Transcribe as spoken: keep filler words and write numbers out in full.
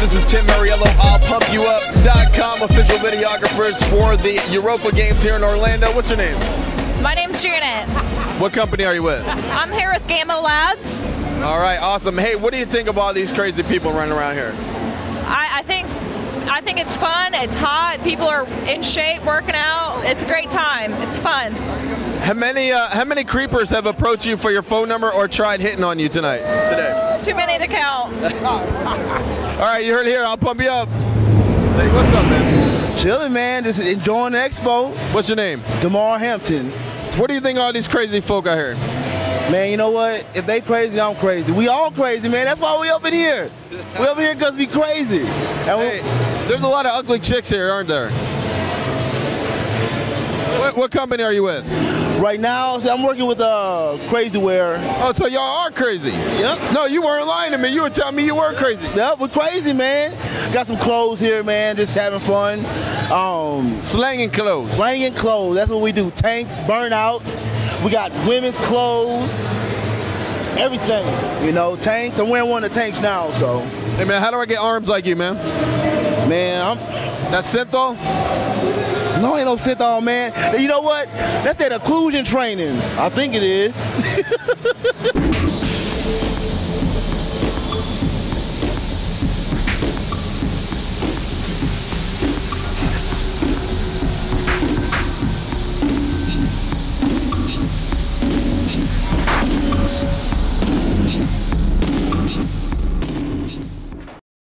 This is Tim Mariello, I'll Pump You Up dot com, official videographers for the Europa Games here in Orlando. What's your name? My name's Janet. What company are you with? I'm here with Gamma Labs. All right, awesome. Hey, what do you think of all these crazy people running around here? I, I think I think it's fun, it's hot, people are in shape, working out. It's a great time, it's fun. How many uh, how many creepers have approached you for your phone number or tried hitting on you tonight, today? Too many to count. All right, you heard it here, I'll pump you up. Hey, what's up, man? Chilling, man, just enjoying the expo. What's your name? DeMar Hampton. What do you think of all these crazy folk out here? Man, you know what? If they crazy, I'm crazy. We all crazy, man. That's why we up in here. We up in here because we crazy. And hey, there's a lot of ugly chicks here, aren't there? What, what company are you with? Right now, so I'm working with uh, Crazy Wear. Oh, so y'all are crazy? Yep. No, you weren't lying to me. You were telling me you were crazy. Yep, we're crazy, man. Got some clothes here, man. Just having fun. Um, Slanging clothes. Slanging clothes. That's what we do. Tanks, burnouts. We got women's clothes. Everything. You know, tanks. I'm wearing one of the tanks now, so. Hey, man, how do I get arms like you, man? Man, I'm. That's synthol? No, ain't no synthol, man. You know what? That's that occlusion training. I think it is.